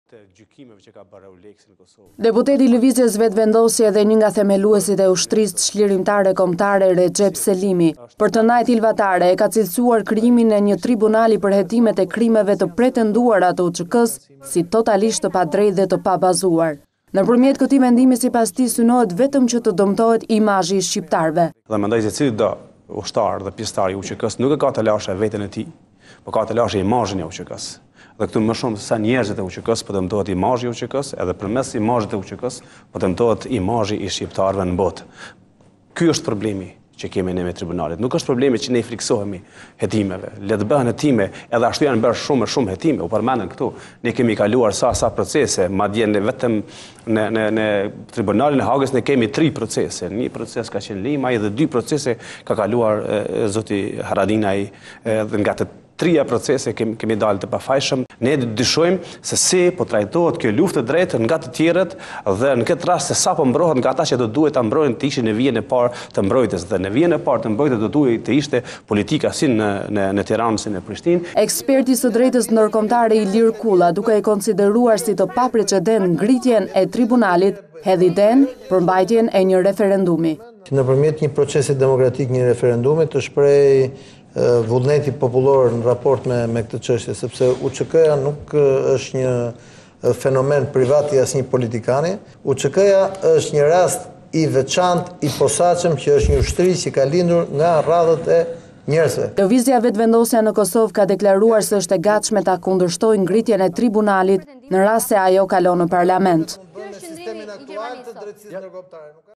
Deputeti i Lëvizjes Vetëvendosje dhe një nga themeluesit e Ushtrisë Çlirimtare Kombëtare, Rexhep Selimi, për të ndajt Ilva Tare e ka cilësuar krijimin e një tribunali për hetimet e krimeve të pretenduara të UÇK-s si totalisht të padrejtë dhe të pabazuar. Nëpërmjet këtij mendimi sipas tij synohet vetëm që të dëmtohet imazhi i shqiptarëve. Dhe mendoj se cili ushtar dhe pjesëtar i UÇK-s nuk e ka të lashë veten e tij, por ka të lashë imazhin e UÇK-s. Dhe këtu më shumë se sa njerëzit e UÇK-s po dëmtohet imazhi i UÇK-s, edhe përmes imazhit të UÇK-s po dëmtohet imazhi i shqiptarëve në botë. Ky është problemi që kemi ne me tribunalit. Nuk është problemi që ne friksohemi hetimeve. Le të bëhen hetime, edhe ashtu janë bërë shumë hetime, u përmendën këtu. Ne kemi kaluar sa procese, madje vetëm në tribunalin e Hagës ne kemi 3 procese. Një proces ka qenë Limaj dhe 2 procese ka kaluar zoti Haradinaj dhe nga të 3 procese kemi dalë të pafajshëm. Ne dyshojmë se si po trajtohet kjo luftë e drejtë nga të tjerët dhe në këtë rast se sa po mbrohet nga ata që do duhet ta mbrojnë të ishin në vijën e parë të mbrojtjes dhe në vijën e parë të mbrojtjes do duhet të ishte politika si në Tiranë si në Prishtinë. Eksperti i së drejtës ndërkombëtare Ilir Kulla, duke e konsideruar si të paprecedent ngritjen e tribunalit, hedhi den për mbajtjen e një referendumi. Nëpërmjet një procesi demokratik, një referendumi të shpreh vullneti popullor në raport me këtë çështje, sepse UÇK-ja nuk është një fenomen privat i asnjë politikani. UÇK-ja është një rast i veçantë, i posaçëm, që është një ushtri që ka lindur nga radhët e njerëzve. Lëvizja Vetëvendosja në Kosovë ka deklaruar se është e gatshme ta kundërshtojë ngritjen e tribunalit në rast se ajo kalon në parlament.